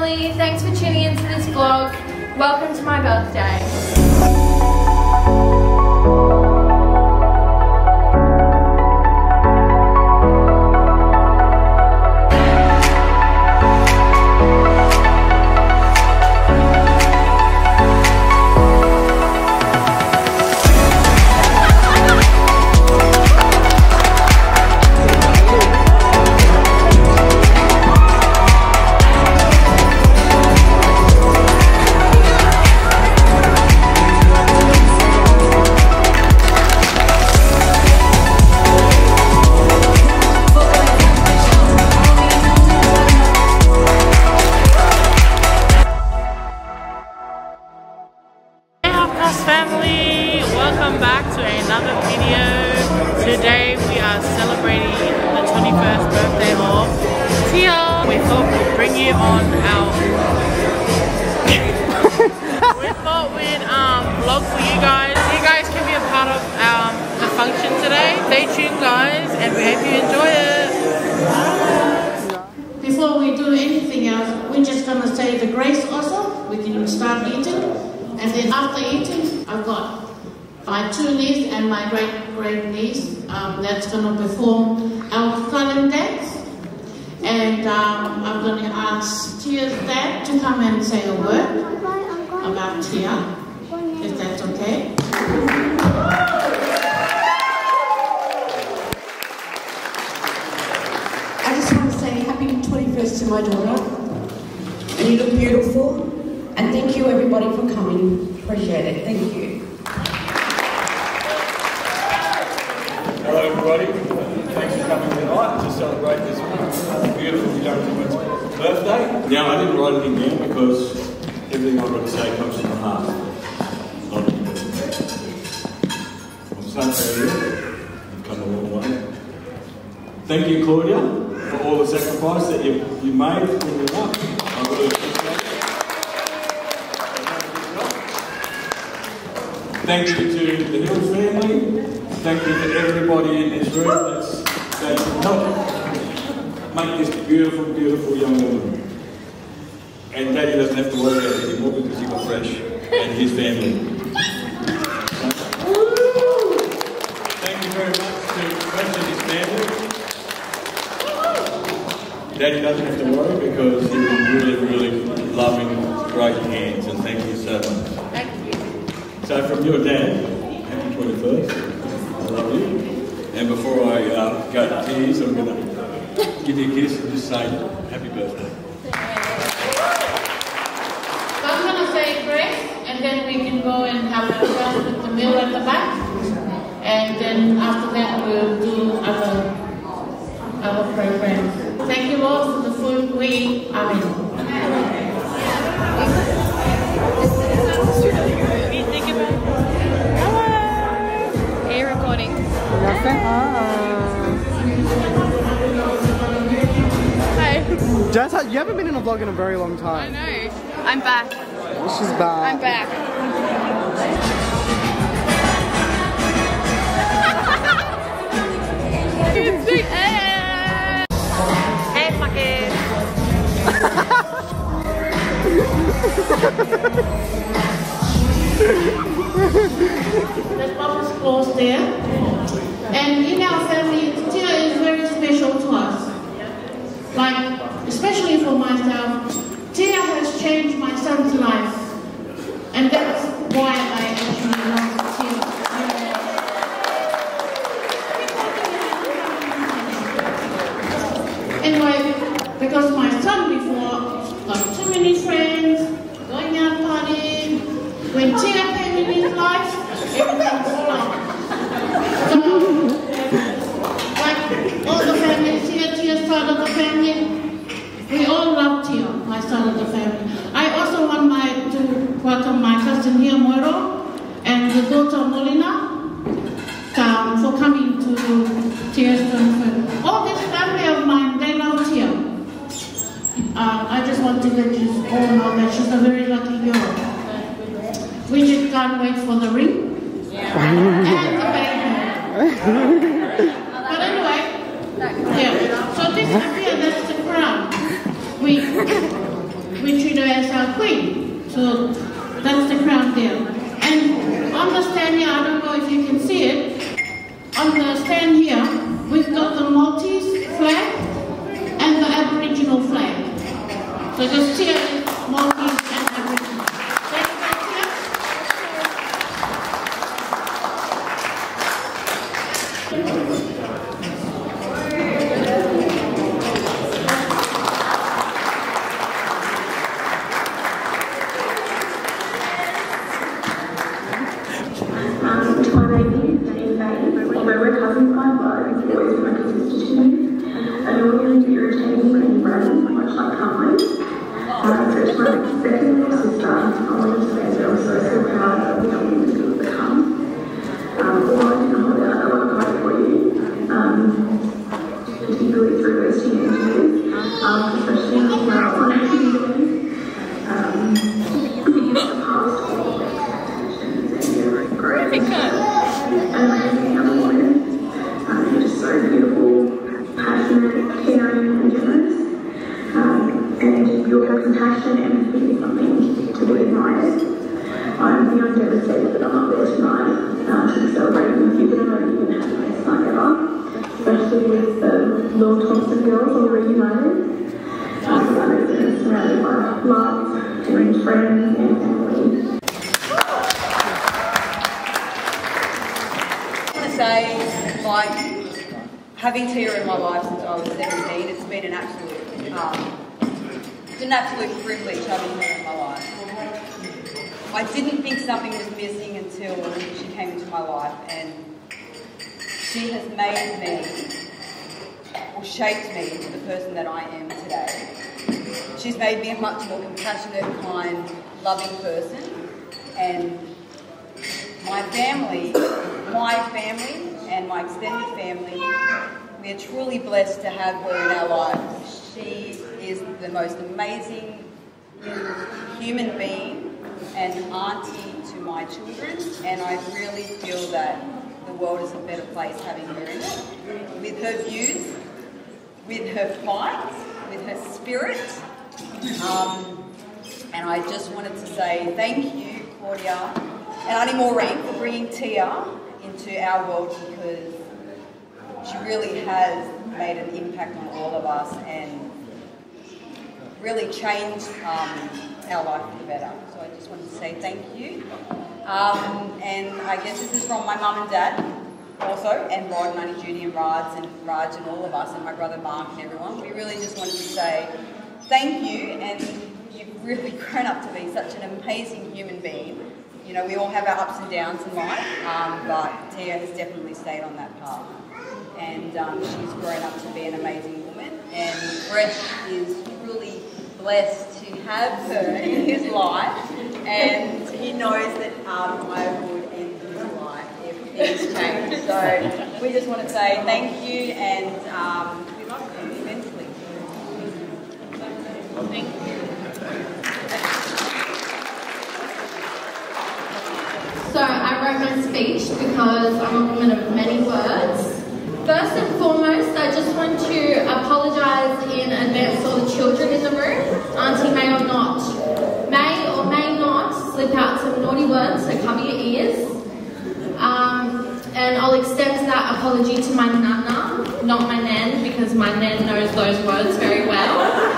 family, thanks for tuning into this vlog. Welcome to my birthday. Family, welcome back to another video. Today we are celebrating the 21st birthday of Tia. We thought we'd bring you on our vlog for you guys. You guys can be a part of the function today. Stay tuned guys, and we hope you enjoy it. Before we do anything else, we're just gonna say the grace also. We can start eating. And then after eating, I've got my two nieces and my great niece that's going to perform our silent dance. And I'm going to ask Tia's dad to come and say a word about Tia, if that's okay. I just want to say happy 21st to my daughter. And you look beautiful. And thank you everybody for coming. Appreciate it. Thank you. Hello everybody. Thanks for coming tonight to celebrate this beautiful young woman's birthday. Now I didn't write anything down because everything I've got to say comes from the heart. I'm so proud of you. You've come a long way. Thank you Claudia for all the sacrifice that you made when you were up. I really appreciate it. Thank you to the Hills family. Thank you to everybody in this room that's helped make this beautiful, beautiful young woman. And Daddy doesn't have to worry about it anymore because he got Fresh and his family. Thank you very much to Fresh and his family. Daddy doesn't have to worry because he's really, really loving, great hands, and thank you so much. So from your dad, happy 21st, I love you. And before I go to tears, I'm going to give you a kiss and just say happy birthday. So I'm going to say grace, and then we can go and have a rest with the meal at the back. And then after that, we'll do our programs. Thank you all for the food we eat. Amen. Hi. Jess, you haven't been in a vlog in a very long time. I know. I'm back. She's back. I'm back. Hey, fuckers. There's Papa's close there. And in our family, Tia is very special to us. Like, especially for myself, Tia has changed my son's life. And that's why I actually love Tia. Anyway, because my son before got too many friends, going out partying, when Tia came in his life, everything stopped. So, like all the families here, Tia's side of the family, we all love Tia, my side of the family. I also want to welcome my cousin here, Moiro, and the daughter Molina, for coming to Tia's 21st. All this family of mine, they love Tia. I just want to let you all know that she's a very lucky girl. We just can't wait for the ring and the baby. But anyway, yeah. So this is here, that's the crown. we treat her as our queen. So that's the crown there. And on the stand here, I don't know if you can see it, on the stand here, we've got the Maltese flag and the Aboriginal flag. So just Tia is Maltese and Aboriginal. Thank you, Tia. We're cousins by blood, boys my sister to me, annoying, irritating, and bragging, much like Carmine. So to my second little sister, I wanted to say that I'm so proud of the young woman who has become. Although I didn't hold out a lot of credit for you, particularly through those teenage years, especially when I was on TV, because the past all of expectations and your growth. And I think young woman, you're just so beautiful, passionate, caring, and generous. And your compassion and empathy is something to be admired. I'm beyond devastated that I'm not there tonight to be celebrating with you, but I know you didn't have the best night ever, especially with the Lord Thompson girls all reunited. I know that it's surrounded by love and friends and family. Say, like, having Tia in my life since I was 17, it's been an absolute privilege having her in my life. I didn't think something was missing until she came into my life, and she has made me, or shaped me into the person that I am today. She's made me a much more compassionate, kind, loving person, and my family and my extended family, we are truly blessed to have her in our lives. She is the most amazing human being and auntie to my children, and I really feel that the world is a better place having her in it. With her views, with her fight, with her spirit. And I just wanted to say thank you, Claudia and Auntie Maureen, for bringing Tia into our world, because she really has made an impact on all of us and really changed our life for the better. So I just wanted to say thank you. And I guess this is from my mum and dad also, and Rod and Auntie Judy and Raj and all of us, and my brother Mark and everyone. We really just wanted to say thank you, and you've really grown up to be such an amazing human being. You know, we all have our ups and downs in life, but Tia has definitely stayed on that path. And she's grown up to be an amazing woman, and Brett is really blessed to have her in his life, and he knows that I would end his life if things change. So we just want to say thank you, and we love you immensely. Thank you. So I wrote my speech because I'm a woman of many words. First and foremost, I just want to apologise in advance to all the children in the room. Auntie may or may not slip out some naughty words, so cover your ears. And I'll extend that apology to my nana, not my nan, because my nan knows those words very well.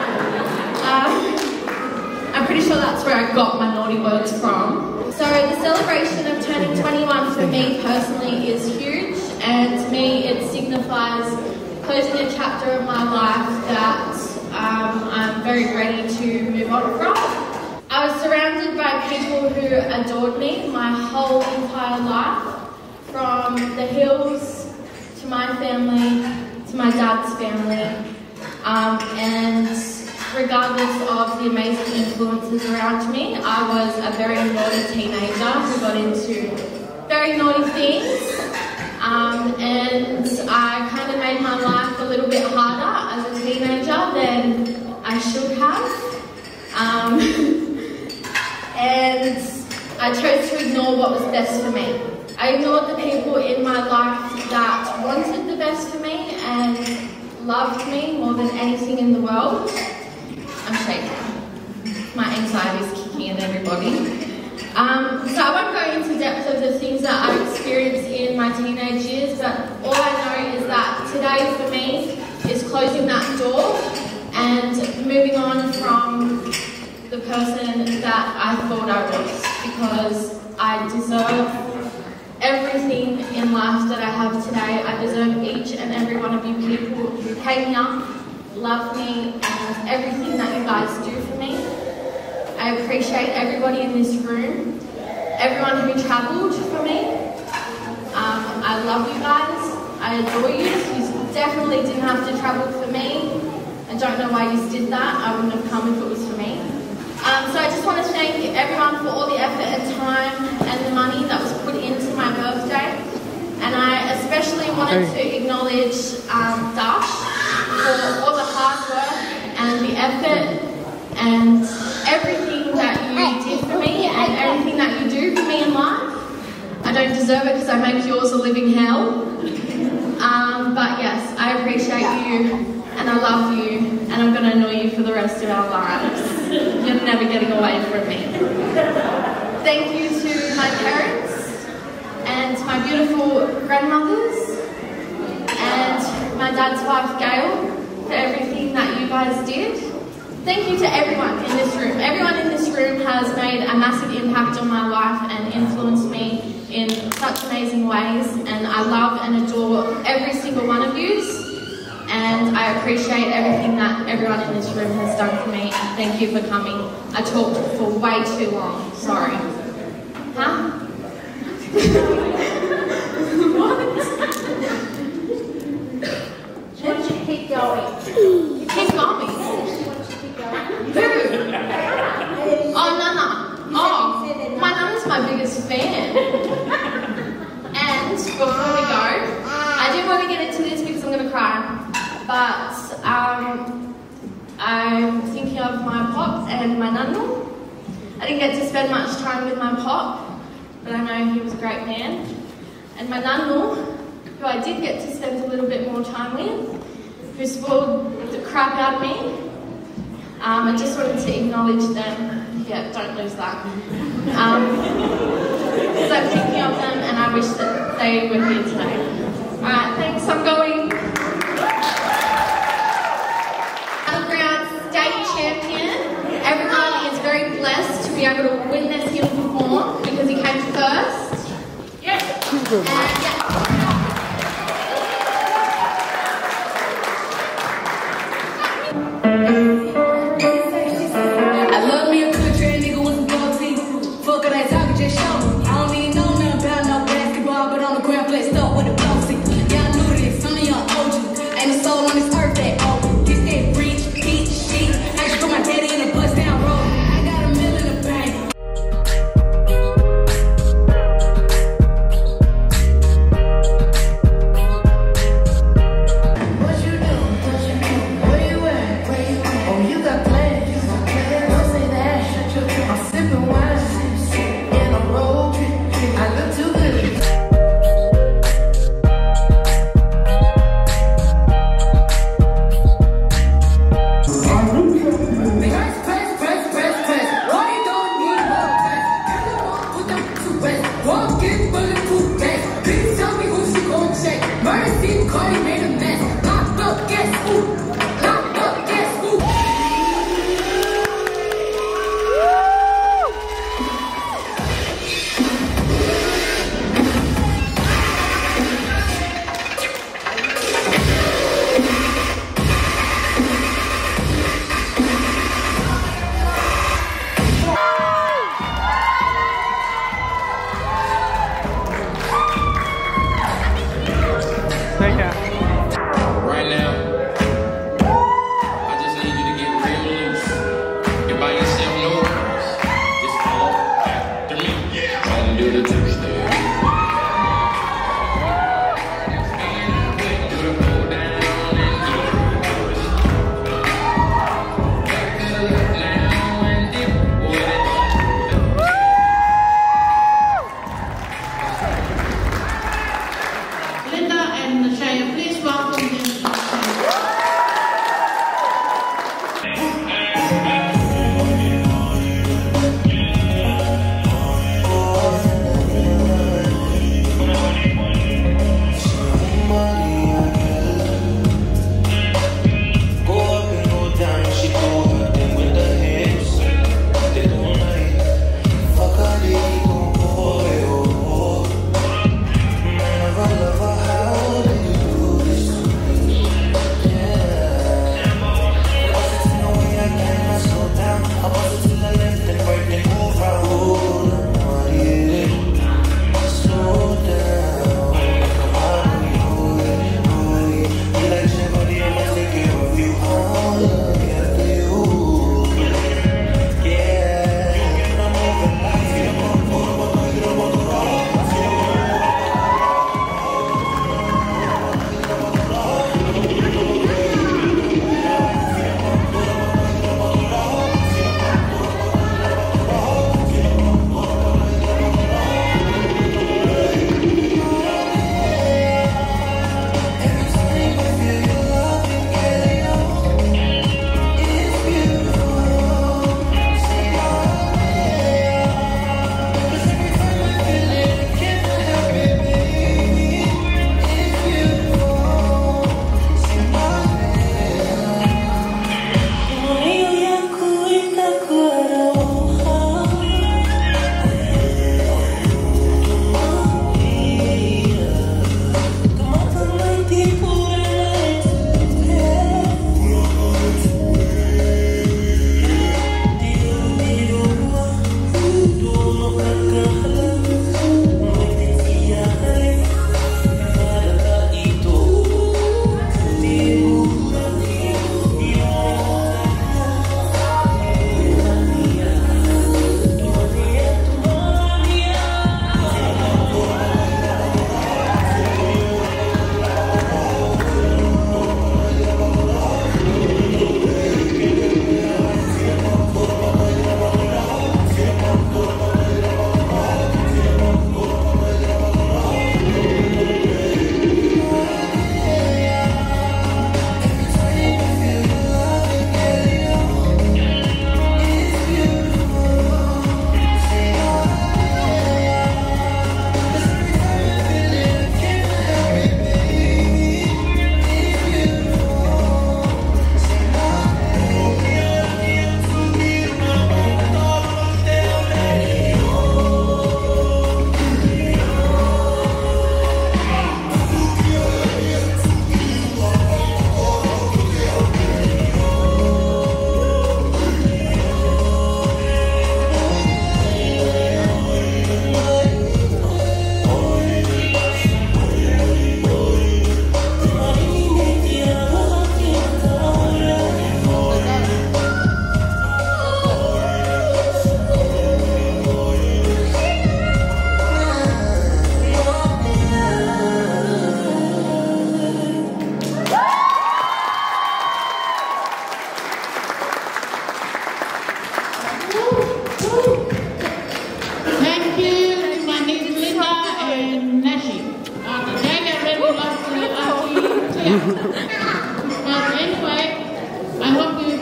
I'm pretty sure that's where I got my naughty words from. So the celebration of turning 21 for me personally is huge, and to me it signifies closing a chapter of my life that I'm very ready to move on from. I was surrounded by people who adored me my whole entire life, from the Hills to my family to my dad's family, and regardless of the amazing influences around me, I was a very naughty teenager who got into very naughty things, and I kind of made my life a little bit harder as a teenager than I should have, and I chose to ignore what was best for me. I ignored the people in my life that wanted the best for me and loved me more than anything in the world. I'm shaking. my anxiety is kicking in everybody. So I won't go into depth of the things that I experienced in my teenage years, but all I know is that today for me is closing that door and moving on from the person that I thought I was, because I deserve everything in life that I have today. I deserve each and every one of you people who came here, love me, and everything that you guys do for me. I appreciate everybody in this room, everyone who travelled for me. I love you guys. I adore you. You definitely didn't have to travel for me. I don't know why you did that. I wouldn't have come if it was for me. So I just want to thank everyone for all the effort and time and the money that was put into my birthday. And I especially wanted to acknowledge Dash for all the hard work and the effort and everything that you did for me and everything that you do for me in life. I don't deserve it because I make yours a living hell. But yes, I appreciate you and I love you, and I'm going to annoy you for the rest of our lives. You're never getting away from me. Thank you to my parents and my beautiful grandmothers and my dad's wife Gail for everything that you guys did. Thank you to everyone in this room. Everyone in this room has made a massive impact on my life and influenced me in such amazing ways, and I love and adore every single one of you. And I appreciate everything that everyone in this room has done for me. Thank you for coming. I talked for way too long. Sorry. Huh? What? Why don't you keep going? Keep going? Who? Oh, Nana. Oh, my Nana's my biggest fan. And before we go, I didn't want to get into this because I'm going to cry. But I'm thinking of my pop and my nunnu. I didn't get to spend much time with my pop, but I know he was a great man. And my nunnu, who I did get to spend a little bit more time with, who spoiled the crap out of me. I just wanted to acknowledge them. Yeah, don't lose that. Because I'm thinking of them and I wish that they were here today. Alright, thanks, I'm going. State champion. Everyone is very blessed to be able to witness him perform because he came first. Yes. I love me a country nigga with some gold teeth. Fuck all that talking, just show me. I don't even know nothing about no basketball, but on the ground play stuff with the gold teeth. Y'all knew this, some of y'all OGs. Ain't a soul on this earth that old. This that breach. I just put my daddy in a bus down road. I got $1 million in the bank.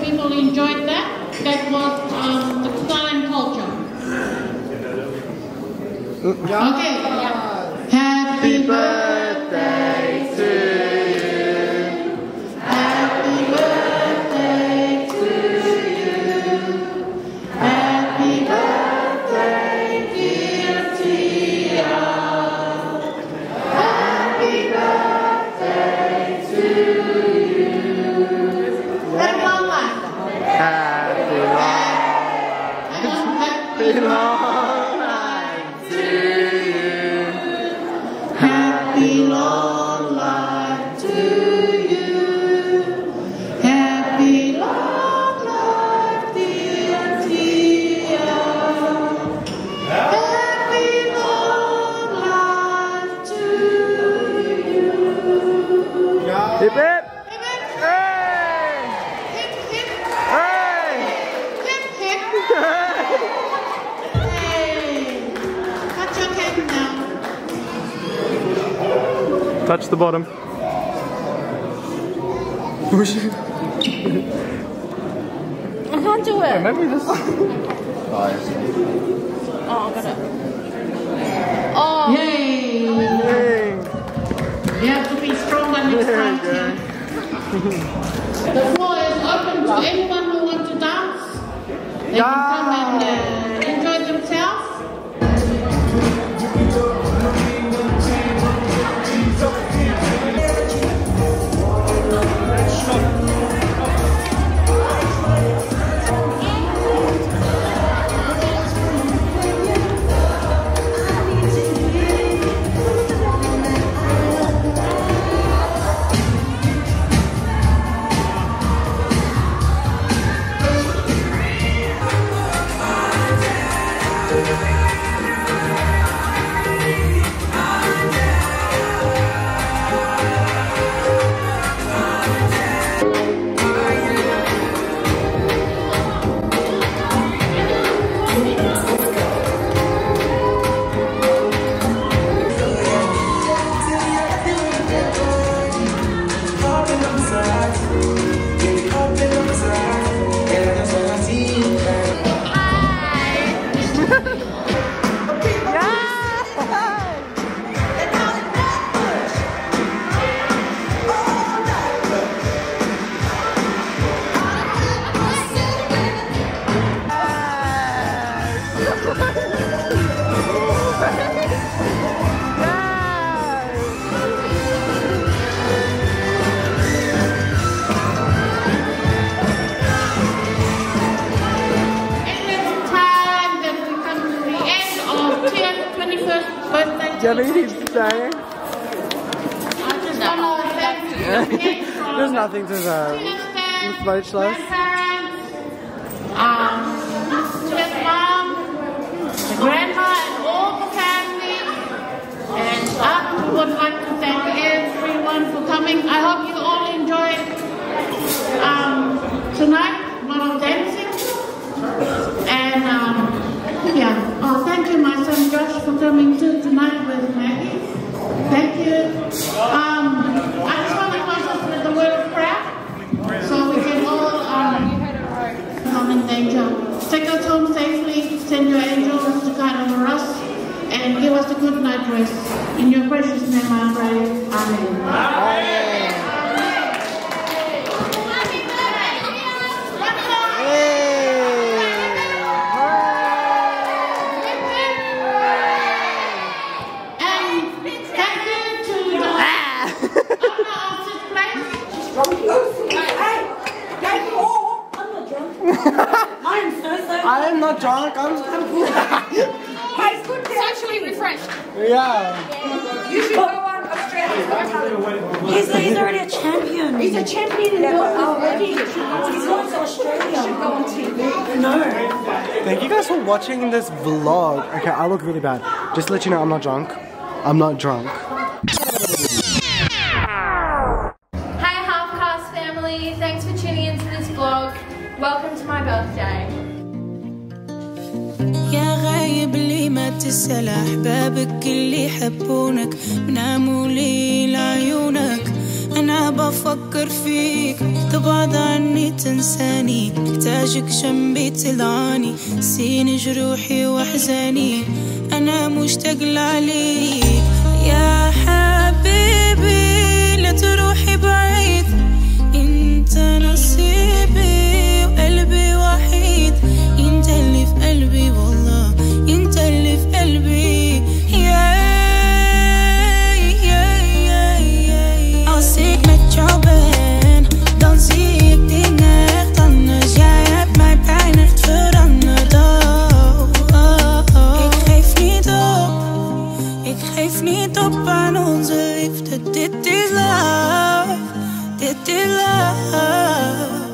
people enjoyed that. That was the Thailand culture. Okay. Happy birthday to you. Happy birthday to you. Happy birthday, dear Tia. Happy birthday to you. And one last. Happy long life to you. Happy long life to you. Happy long life, dear Tia. Happy long life to you. Hip hip! Hip hip! Hey! Hip hip! Hey! Hip hip! Hey! Cut your cake now. Touch the bottom. Push it. I can't do it. Maybe this. Oh, I got it. Oh. Yay! Hey. You have to be stronger next time. There The floor is open to anyone who wants to dance. They can come and enjoy themselves. Javini's saying. There's nothing to say. I'm speechless. His mom, the grandma, and all the family. And I would like to thank everyone for coming. I hope you all enjoyed tonight while I'm dancing. And yeah, thank you, my son Josh, for coming too tonight with Maggie. Thank you. I just want to close us with the word of prayer, so we can all come in danger. Take us home safely. Send your angels to guide over us, and give us a good night rest. In your precious name, I pray. Amen. Amen. I am not drunk, I'm Socially refreshed. Yeah. You should go on Australia. He's already a champion. He's a champion in already. He's going to Australia. He should go on TV. No. Thank you guys for watching this vlog. Okay, I look really bad. Just to let you know, I'm not drunk. I'm not drunk. Hi Half-Cast family, thanks for tuning into this vlog. Welcome to my birthday. يا غايب لي ما تسأل أحبابك اللي يحبونك بناموا لي لعيونك أنا بفكر فيك تبعد عني تنساني، محتاجك جنبي تلعني، نسيني جروحي وأحزاني، أنا مشتاق لعليك يا حبيبي، لا تروحي بعيد، انت نصيبي وقلبي وحيد، انت اللي في قلبي والله، انت اللي في قلبي. Als ik met jou ben, dan zie ik dingen echt anders. Jij hebt mij bijna echt veranderd. Ik geef niet op, ik geef niet op aan onze liefde. Dit is love, dit is love.